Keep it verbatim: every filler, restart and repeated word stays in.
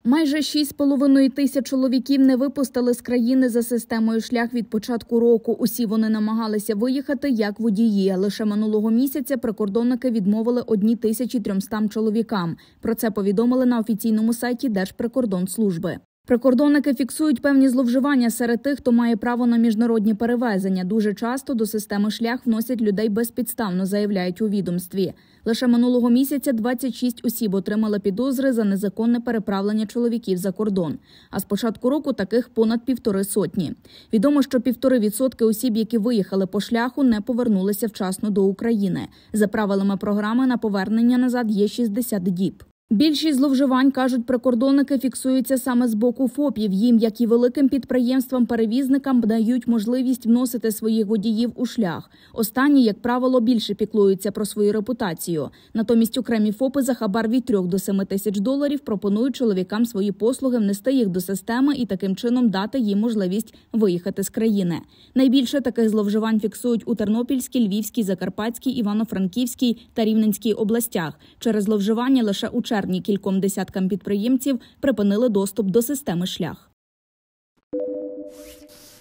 Майже шість з половиною тисяч чоловіків не випустили з країни за системою «Шлях» від початку року. Усі вони намагалися виїхати як водії. Лише минулого місяця прикордонники відмовили тисячі трьомстам чоловікам. Про це повідомили на офіційному сайті Держприкордонслужби. Прикордонники фіксують певні зловживання серед тих, хто має право на міжнародні перевезення. Дуже часто до системи «Шлях» вносять людей безпідставно, заявляють у відомстві. Лише минулого місяця двадцять шість осіб отримали підозри за незаконне переправлення чоловіків за кордон. А з початку року таких понад півтори сотні. Відомо, що півтори відсотки осіб, які виїхали по «Шляху», не повернулися вчасно до України. За правилами програми на повернення назад є шістдесят діб. Більшість зловживань, кажуть прикордонники, фіксуються саме з боку ФОПів. Їм, як і великим підприємствам-перевізникам, дають можливість вносити своїх водіїв у «Шлях». Останні, як правило, більше піклуються про свою репутацію. Натомість окремі ФОПи за хабар від трьох до семи тисяч доларів пропонують чоловікам свої послуги, внести їх до системи і таким чином дати їм можливість виїхати з країни. Найбільше таких зловживань фіксують у Тернопільській, Львівській, Закарпатській, Івано-Франківській та Рівненській областях. Через зловживання лише у червні кільком десяткам підприємців припинили доступ до системи «Шлях».